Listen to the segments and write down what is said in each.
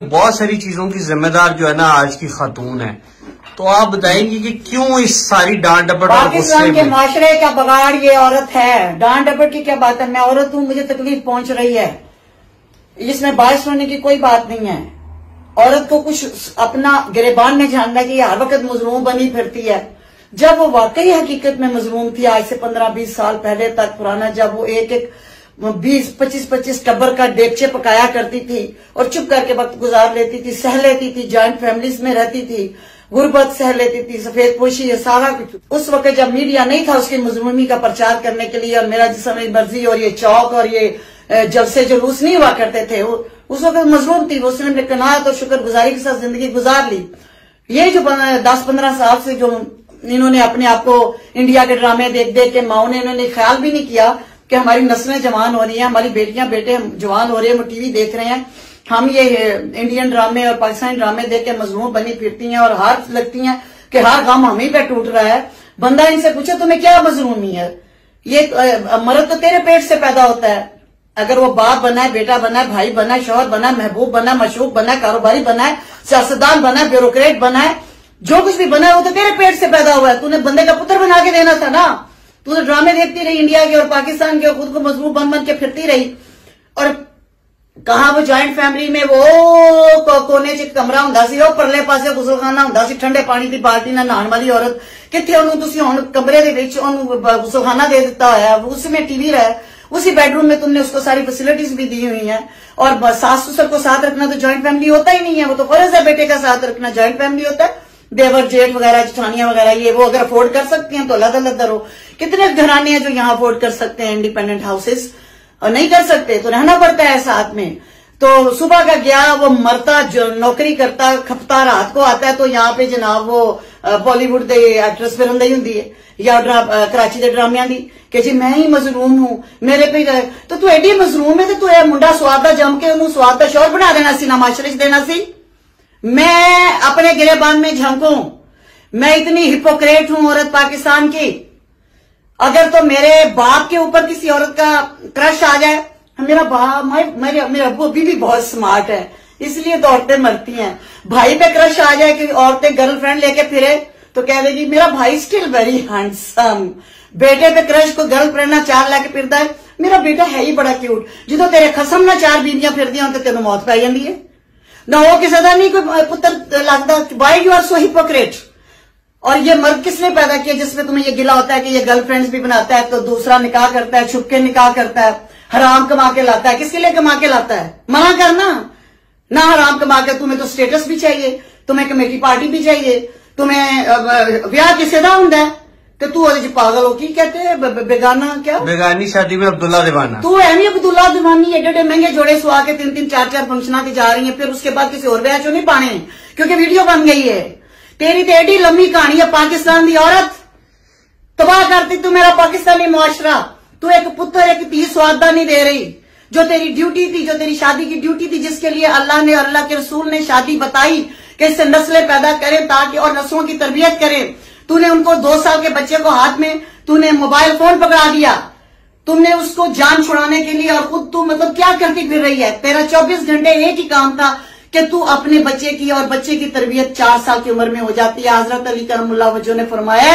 बहुत सारी चीजों की जिम्मेदार जो है ना आज की खातून है। तो आप बताएंगी कि क्यों इस सारी डांट डपट और पाकिस्तान के माशरे का बगाड़ ये औरत है। डांट डपट की क्या बात है, मैं औरत हूँ, मुझे तकलीफ पहुंच रही है, इसमें बारिश होने की कोई बात नहीं है। औरत को कुछ अपना गिरेबान में जानना है कि हर वक्त मजलूम बनी फिरती है। जब वो वाकई हकीकत में मजलूम थी, आज से 15-20 साल पहले तक पुराना, जब वो एक 20-25 टब्बर का डेगचे पकाया करती थी और चुप करके वक्त गुजार लेती थी, सह लेती थी, जॉइंट फैमिलीज में रहती थी, गुर्बत सह लेती थी, सफेद पोशी, ये सारा कुछ। उस वक्त जब मीडिया नहीं था उसकी मजलूमी का प्रचार करने के लिए, और मेरा जिस्म मर्जी और ये चौक और ये जलसे जुलूस नहीं हुआ करते थे, उस वक्त मजलूम थी, उसने कनात और शुक्रगुजारी के साथ जिंदगी गुजार ली। ये जो 10-15 साल से जो इन्होंने अपने आप को इंडिया के ड्रामे देख देख के माओ ने इन्होंने ख्याल भी नहीं किया कि हमारी नस्लें जवान हो रही हैं, हमारी बेटियां बेटे जवान हो रहे हैं, वो टीवी देख रहे हैं, हम ये इंडियन ड्रामे और पाकिस्तानी ड्रामे देख के मजलूम बनी फिरती हैं और हार लगती हैं कि हर गम हम ही पे टूट रहा है। बंदा इनसे पूछे तुम्हें क्या मजलूमी है, ये मर्द तो तेरे पेट से पैदा होता है। अगर वो बाप बना है, बेटा बना है, भाई बना है, शौहर बना है, महबूब बना है, मशहूक बना है, कारोबारी बना है, सियासतदान बना है, ब्यूरोक्रेट बना है, जो कुछ भी बना है वो तो तेरे पेट से पैदा हुआ है। तूने बंदे का पुत्र बना के देना था ना। तू तो ड्रामे देखती रही इंडिया के और पाकिस्तान के, खुद को मजलूम बन बन के फिरती रही। और कहा वो ज्वाइंट फैमिली में वो कोने च कमरा हुंदा सी, ਉਹ परले पासे गुसलखाना हुंदा सी, ठंडे पानी की बाल्टी ਨਾਲ नहाण वाली औरत किथे ਉਹਨੂੰ ਤੁਸੀਂ ਹੁਣ कमरे ਦੇ ਵਿੱਚ ਉਹਨੂੰ गुसलखाना दे देता है, उसमें टीवी रहा, उसी बेडरूम में तुमने उसको सारी फैसिलिटीज भी दी हुई है। और सास ससुर को साथ रखना तो ज्वाइंट फैमिली होता ही नहीं है, वो तो फर्ज है बेटे का साथ रखना, ज्वाइंट फैमिली होता है। देवर जेठ वगैरह जेठानियां वगैरह ये वो अगर अफोर्ड कर सकती हैं तो अलग अलग दरो। कितने घराने हैं जो यहाँ अफोर्ड कर सकते हैं इंडिपेंडेंट हाउसेस, और नहीं कर सकते तो रहना पड़ता है साथ में। तो सुबह का गया वो मरता, जो नौकरी करता खपता रात को आता है, तो यहाँ पे जनाब वो बॉलीवुड के एक्ट्रेस फिल्म दी होंगी है या कराची के ड्रामिया की कि जी मैं ही मजलूम हूं, मेरे पे तो तू एडी मजलूम है तो तू यह मुंडा स्वाद का जम के उन्होंने स्वाद का शौर बना देना सी ना, माशरे च देना सी। मैं अपने गिरेबान में झांकूं, मैं इतनी हिपोक्रेट हूं औरत पाकिस्तान की। अगर तो मेरे बाप के ऊपर किसी औरत का क्रश आ जाए, मेरा बाप मेरे अब्बू अभी भी बहुत स्मार्ट है इसलिए तो औरतें मरती हैं। भाई पे क्रश आ जाए कि औरतें गर्लफ्रेंड लेके फिरे तो कह देगी मेरा भाई स्टिल वेरी हैंडसम। बेटे पे क्रश को गर्लफ्रेंड ना 4 लेके फिरता है, मेरा बेटा है ही बड़ा क्यूट। जो तेरे खसम ना 4 बीवियां फिर दियां तो तेन मौत पै जाती है ना, वो किसी का नहीं कोई पुत्र लगता। Why you are so hypocrite. और ये मर्द किसने पैदा किया जिसमें तुम्हें ये गिला होता है कि ये गर्लफ्रेंड्स भी बनाता है, तो दूसरा निकाह करता है, छुप के निकाह करता है, हराम कमा के लाता है। किसके लिए कमा के लाता है? मना करना ना, हराम कमा के। तुम्हें तो स्टेटस भी चाहिए, तुम्हें कमेटी पार्टी भी चाहिए, तुम्हें ब्याह किसे दा हुंदा है कि तू ओदे च पागल हो। की कहते हैं बेगाना, क्या बेगानी शादी में अब्दुल्ला दीवाना। तू है नहीं अब्दुल्ला दीवानी, एडे महंगे जोड़े सुहा के 3-3 4-4 फंक्शना की जा रही है, फिर उसके बाद किसी और ब्याह चो नहीं पाने क्योंकि वीडियो बन गई है। तेरी तो एडी लंबी कहानी है पाकिस्तान की औरत, तबाह करती तू मेरा पाकिस्तानी मुआशरा। तू एक पुत्र एक धी स्वादा नहीं दे रही, जो तेरी ड्यूटी थी, जो तेरी शादी की ड्यूटी थी, जिसके लिए अल्लाह ने, अल्लाह के रसूल ने शादी बताई कि इससे नस्लें पैदा करें ताकि और नस्लों की तरबियत करें। तूने उनको 2 साल के बच्चे को हाथ में तूने मोबाइल फोन पकड़ा दिया, तुमने उसको जान छुड़ाने के लिए, और खुद तू मतलब क्या करती फिर रही है। तेरा 24 घंटे एक ही काम था कि तू अपने बच्चे की, और बच्चे की तरबियत 4 साल की उम्र में हो जाती है। हजरत अली करमुल्लाह वजह ने फरमाया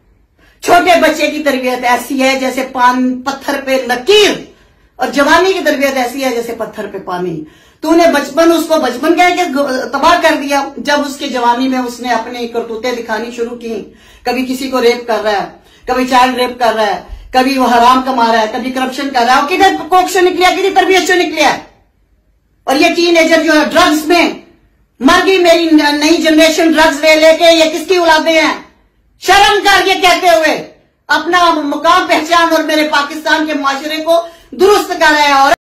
छोटे बच्चे की तरबियत ऐसी है जैसे पत्थर पे लकीर, और जवानी की तरबियत ऐसी है जैसे पत्थर पे पानी। तूने उसको बचपन कह के तबाह कर दिया। जब उसके जवानी में उसने अपने करतूतें दिखानी शुरू की, कभी किसी को रेप कर रहा है, कभी चाइल्ड रेप कर रहा है, कभी वो हराम कमा रहा है, कभी करप्शन कर रहा है, किधर कोख से निकलिया, किधर तरबियत से निकलिया। और ये टीनेजर जो है ड्रग्स में मर गई, मेरी नई जनरेशन ड्रग्स ले लेके, ये किसकी औलादे हैं? शर्म कर ये कहते हुए अपना मुकाम पहचान और मेरे पाकिस्तान के मुआशरे को दुरुस्त कर रहे हैं। और